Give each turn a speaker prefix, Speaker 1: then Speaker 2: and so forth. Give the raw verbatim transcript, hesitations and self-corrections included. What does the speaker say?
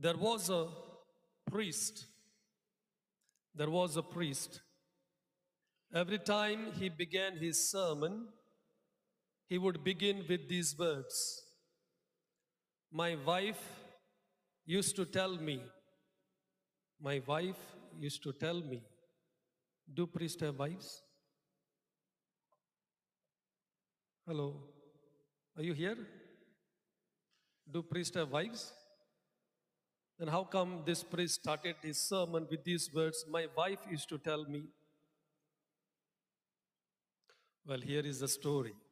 Speaker 1: There was a priest. There was a priest. Every time he began his sermon, he would begin with these words. My wife used to tell me, my wife used to tell me, do priests have wives? Hello, are you here? Do priests have wives? Then how come this priest started his sermon with these words, my wife used to tell me? Well, here is the story.